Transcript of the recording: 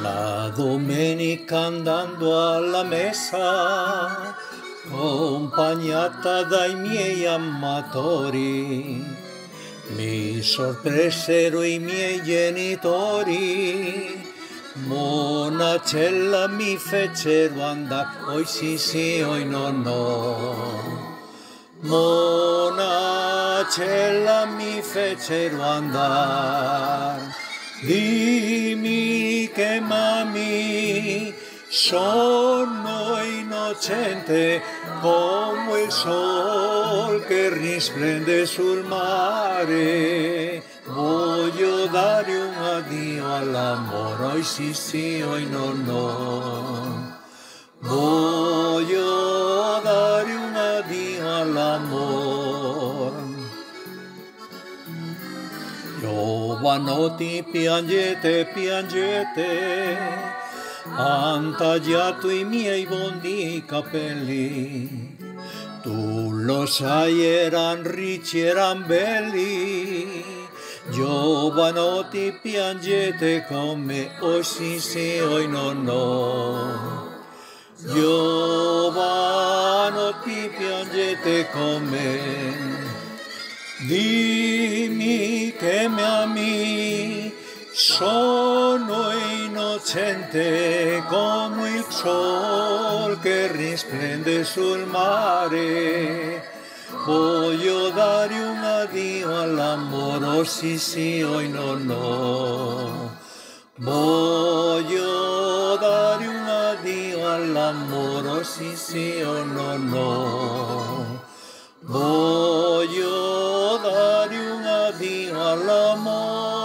La domenica andando alla messa, accompagnata dai miei amatori, mi sorpresero i miei genitori. Monacella mi fecero andare, oi sì, oi no. Monacella mi fecero andare. Dimmi che mami, sono innocente come il sol che risplende sul mare. Voglio dare un addio all'amore, oi sì, oi no. Voglio dare un addio all'amore. Giovanotti piangete, han tagliato i miei bondi capelli. Tu lo sai, eran ricci, eran belli. Giovanotti piangete come, oi sì, oi no. Giovanotti piangete come. Dimmi che mi ami, sono innocente come il sol che risplende sul mare. Voglio dare un addio all'amore, oh sì, oi no. Voglio dare un addio all'amore, oh sì, oi no. Voglio dare un addio all'amore.